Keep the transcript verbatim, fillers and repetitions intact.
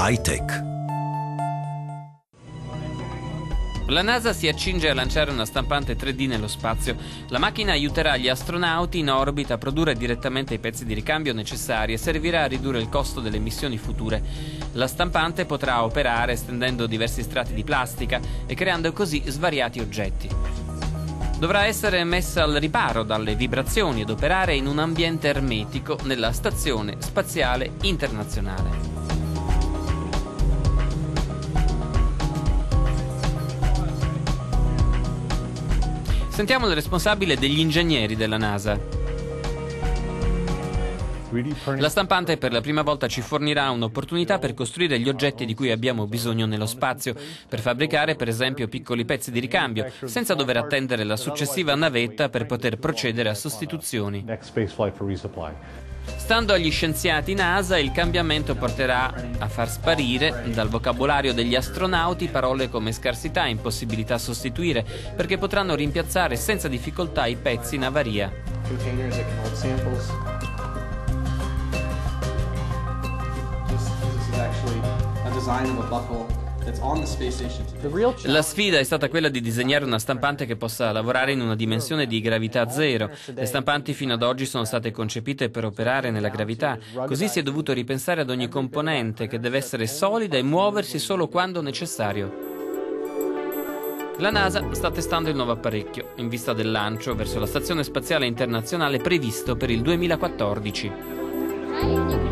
high-tech. La NASA si accinge a lanciare una stampante tre D nello spazio. La macchina aiuterà gli astronauti in orbita a produrre direttamente i pezzi di ricambio necessari e servirà a ridurre il costo delle missioni future. La stampante potrà operare estendendo diversi strati di plastica e creando così svariati oggetti. Dovrà essere messa al riparo dalle vibrazioni ed operare in un ambiente ermetico nella Stazione Spaziale Internazionale. Sentiamo il responsabile degli ingegneri della NASA. La stampante per la prima volta ci fornirà un'opportunità per costruire gli oggetti di cui abbiamo bisogno nello spazio, per fabbricare per esempio piccoli pezzi di ricambio, senza dover attendere la successiva navetta per poter procedere a sostituzioni. Stando agli scienziati NASA, il cambiamento porterà a far sparire dal vocabolario degli astronauti parole come scarsità e impossibilità a sostituire, perché potranno rimpiazzare senza difficoltà i pezzi in avaria. La sfida è stata quella di disegnare una stampante che possa lavorare in una dimensione di gravità zero. Le stampanti fino ad oggi sono state concepite per operare nella gravità, così si è dovuto ripensare ad ogni componente che deve essere solida e muoversi solo quando necessario. La NASA sta testando il nuovo apparecchio, in vista del lancio verso la Stazione Spaziale Internazionale previsto per il duemilaquattordici.